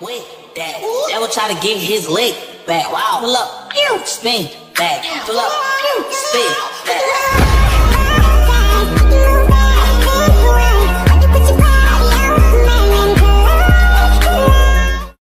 with that. Devil try to get his leg back. Wow. Pull up, spin back. Pull up, spin back.